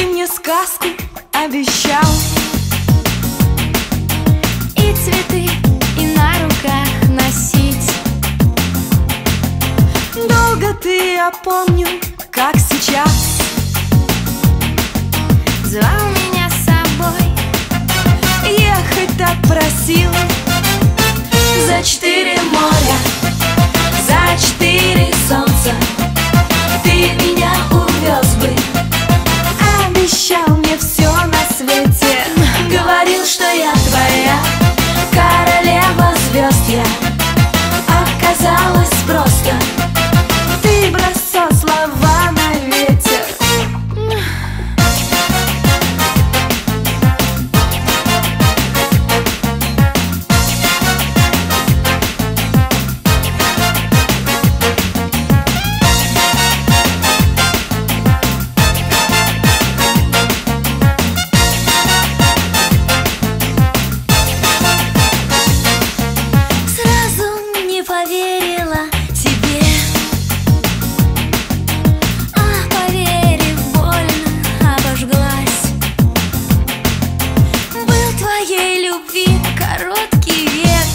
Ты мне сказку обещал, и цветы, и на руках носить. Долго ты, я помню, как сейчас, звал меня с собой, ехать так просил. За 4 моря, за 4 солнца ты меня увез бы. Обещал мне все на свете, говорил, что я твоя королева звезд. Я оказалась просто, ты бросал слова на ветер. Поверила тебе, а поверив, больно обожглась. Был твоей любви короткий век,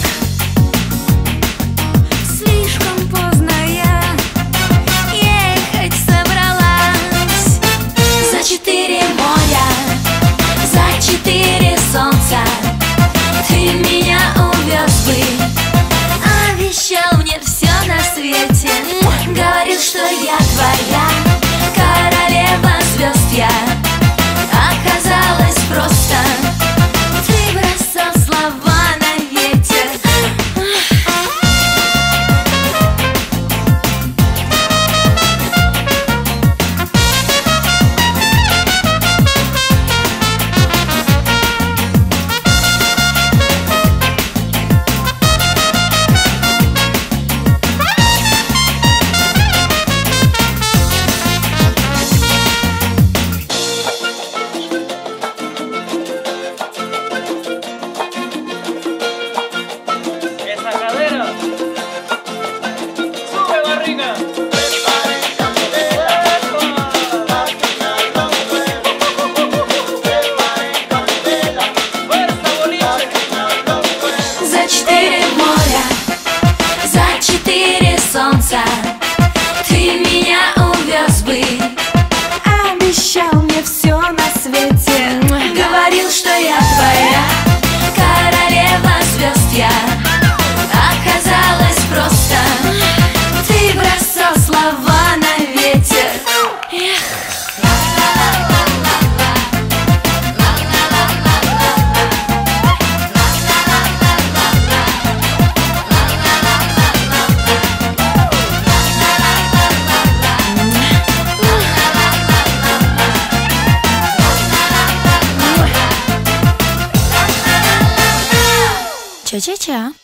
слишком поздно я ехать собралась. За 4 моря, за 4 солнца ты меня увез бы. Обещал мне все на свете, говорил, что я твоя королева звезд. Я оказалась просто, ты бросал слова на ветер. За 4 моря, за 4 солнца ты меня увез бы. Обещал мне все на свете, говорил, что я твоя королева звезд. Я оказалась просто, ты бросал слова на ветер. Ча-ча-ча.